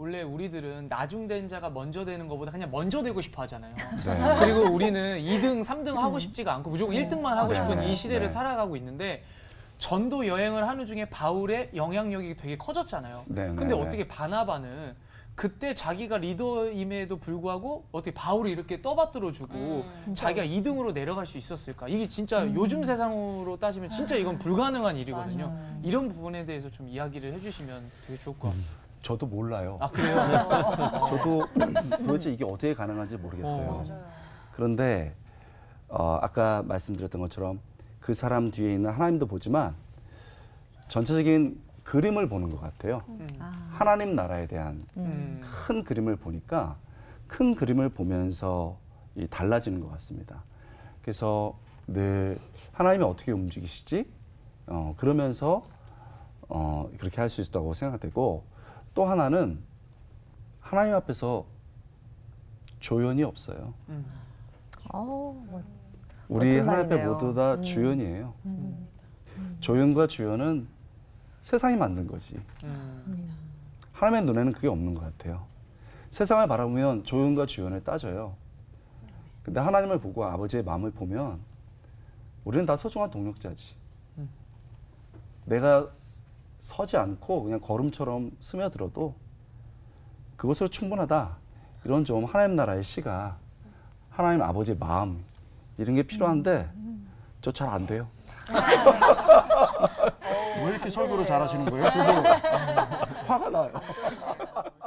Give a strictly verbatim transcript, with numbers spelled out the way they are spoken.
원래 우리들은 나중된 자가 먼저 되는 것보다 그냥 먼저 되고 싶어 하잖아요. 네. 그리고 우리는 이 등, 삼 등 하고 싶지가 않고 무조건 일 등만 하고 네. 싶은 네. 이 시대를 네. 살아가고 있는데 전도 여행을 하는 중에 바울의 영향력이 되게 커졌잖아요. 네. 근데 네. 어떻게 바나바는 그때 자기가 리더임에도 불구하고 어떻게 바울이 이렇게 떠받들어주고 음, 자기가 이 등으로 내려갈 수 있었을까? 이게 진짜 요즘 세상으로 따지면 진짜 이건 불가능한 일이거든요. 맞아요. 이런 부분에 대해서 좀 이야기를 해주시면 되게 좋을 것 같습니다. 저도 몰라요. 아 그래요? 저도 도대체 이게 어떻게 가능한지 모르겠어요. 어. 맞아요. 그런데 어, 아까 말씀드렸던 것처럼 그 사람 뒤에 있는 하나님도 보지만 전체적인 그림을 보는 것 같아요. 음. 하나님 나라에 대한 음. 큰 그림을 보니까 큰 그림을 보면서 이 달라지는 것 같습니다. 그래서 늘 하나님이 어떻게 움직이시지? 어, 그러면서 어, 그렇게 할 수 있다고 생각되고 또 하나는 하나님 앞에서 조연이 없어요. 음. 어, 뭐, 우리 멋진 하나님 앞에 말이네요. 모두 다 음. 주연이에요. 음. 조연과 주연은 세상이 만든 거지. 음. 하나님의 눈에는 그게 없는 것 같아요. 세상을 바라보면 조연과 주연을 따져요. 근데 하나님을 보고 아버지의 마음을 보면 우리는 다 소중한 동력자지. 음. 내가 서지 않고 그냥 걸음처럼 스며들어도 그것으로 충분하다. 이런 좀 하나님 나라의 시가 하나님 아버지의 마음 이런 게 필요한데 저 잘 안 돼요. 왜 이렇게 설교를 잘하시는 거예요? 화가 나요.